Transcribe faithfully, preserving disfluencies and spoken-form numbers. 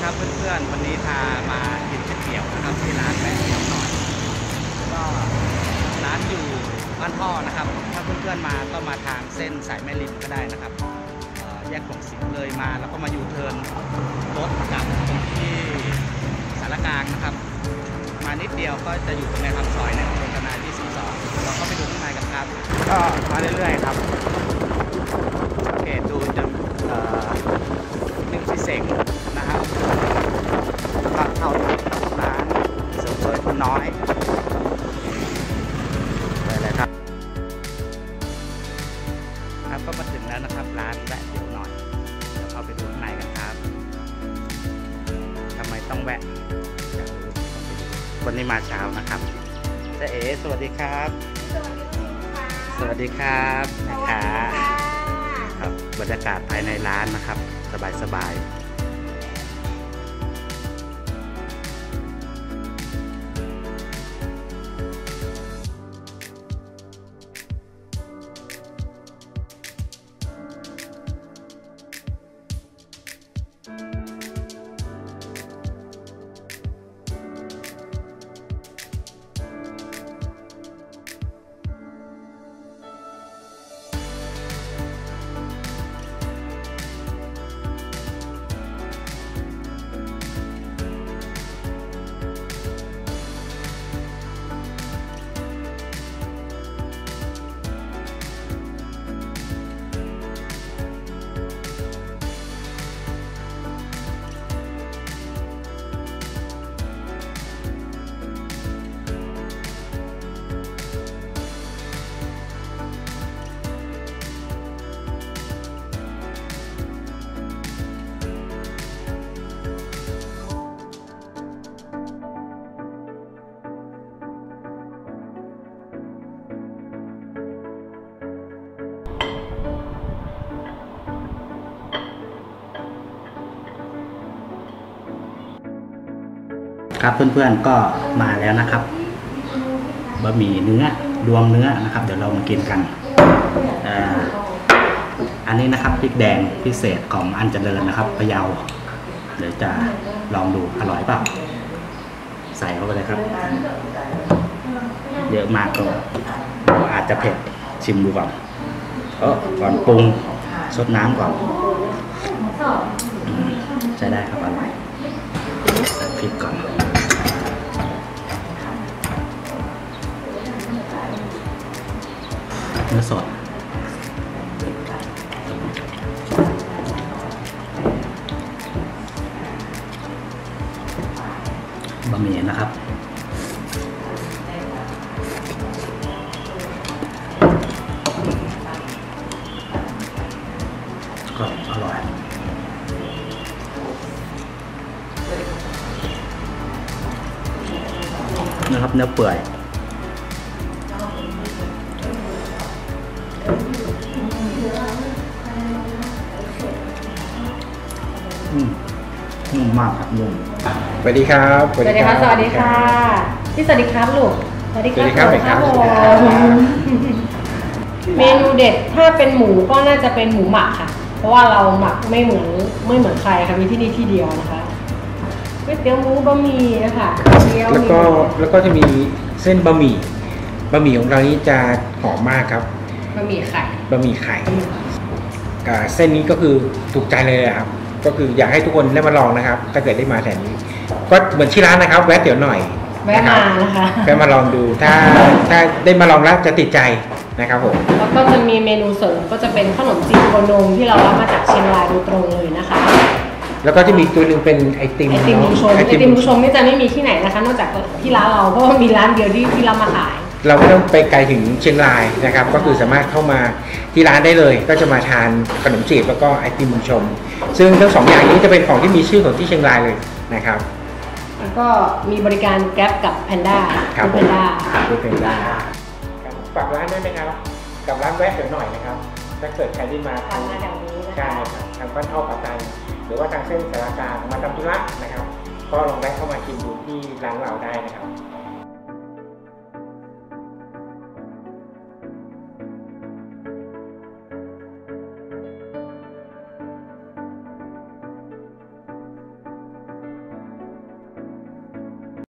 ครับเพื่อนๆวันนี้พามากินก๋วยเตี๋ยวนะครับที่ร้านแวะเตี๋ยวหน่อยก็ร้านอยู่บ้านท่อนะครับถ้าเพื่อนๆมาก็มาทางเส้นสายแม่ริมก็ได้นะครับแยกของสิงห์เลยมาแล้วก็มายูเทิร์นรถกลับตรงที่สารกลางนะครับมานิดเดียวก็จะอยู่ตรงในครับซอยในตำบลกนายี่สิบสองเราก็ไปดูข้างในกันครับก็มาเรื่อยๆครับสังเกตดูจะหนึ่งพิเศษนะครับก็เข้าร้านเสริมสวยคุณน้อยไปเลยครับครับก็มาถึงแล้วนะครับร้านแวะเดี๋ยวหน่อยเดี๋ยวเข้าไปดูข้างในกันครับทำไมต้องแวะวันนี้มาเช้านะครับเจ๊เอ๋สวัสดีครับสวัสดีครับนะคะครับบรรยากาศภายในร้านนะครับสบายๆครับเพื่อนๆก็มาแล้วนะครับบะหมี่เนื้อรวมเนื้อนะครับเดี๋ยวเรามากินกันอันนี้นะครับพริกแดงพิเศษของอันเจริญนะครับพะเยาเดี๋ยวจะลองดูอร่อยเปล่าใส่เข้าไปเลยครับเยอะมากก็อาจจะเผ็ดชิมดูก่อนเออก่อนปรุงซดน้ำก่อนใช้ได้ครับอร่อยใส่พริกก่อนเนื้อสดบะหมี่นะครับก็อร่อยนะครับเนื้อเปื่อยนุ่มมากครับนุ่มสวัสดีครับสวัสดีครับสวัสดีค่ะพี่สวัสดีครับลูกสวัสดีครับสวัสดีครับเมนูเด็ดถ้าเป็นหมูก็น่าจะเป็นหมูหมักค่ะเพราะว่าเราหมักไม่เหมือนไม่เหมือนใครค่ะมีที่นี่ที่เดียวนะคะก๋วยเตี๋ยวหมูบะหมี่นะคะแล้วก็แล้วก็จะมีเส้นบะหมี่บะหมี่ของเรานี้จะหอมมากครับบะหมี่ไข่บะหมี่ไข่เส้นนี้ก็คือถูกใจเลยครับก็คืออยากให้ทุกคนได้มาลองนะครับถ้าเกิดได้มาแถวนี้ก็เหมือนที่ร้านนะครับแวะเดี๋ยวหน่อยแวะมานะคะแวะมาลองดูถ้าถ้าได้มาลองแล้วจะติดใจนะครับผมแล้วก็จะมีเมนูเสริมก็จะเป็นขนมจีนโคนมที่เรารับมาจากเชียงรายโดยตรงเลยนะคะแล้วก็จะมีตัวหนึ่งเป็นไอติมไอติมมุชมไอติมมุชมนี่จะไม่มีที่ไหนนะคะนอกจากที่ร้านเราเพราะว่ามีร้านเดียวที่ที่เรามาขายเราไม่ต้องไปไกลถึงเชียงรายนะครับก็คือสามารถเข้ามาที่ร้านได้เลยก็จะมาทานขนมจีบแล้วก็ไอติมมุชมซึ่งทั้งสองอย่างนี้จะเป็นของที่มีชื่อของที่เชียงรายเลยนะครับแล้วก็มีบริการแก๊ปกับแพนด้าครับแพนด้าคือแพนด้าฝากร้านได้ไหมครับกับร้านแวะเดี๋ยวหน่อยนะครับถ้าเกิดใครที่มาทางมาแถวนี้ใช่ครับทางบ้านท่อปัตตานีหรือว่าทางเส้นสารกลางมาทำธุระนะครับก็ลองแวะเข้ามากินดูที่ร้านเราได้นะครับ